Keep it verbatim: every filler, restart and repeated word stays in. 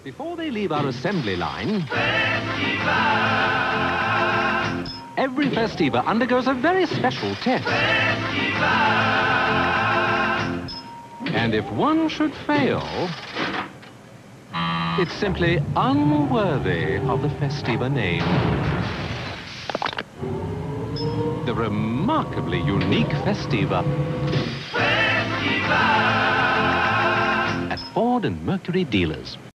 Before they leave our assembly line, Festiva! every Festiva undergoes a very special test. Festiva! And if one should fail, it's simply unworthy of the Festiva name. The remarkably unique Festiva. Festiva! At Ford and Mercury dealers.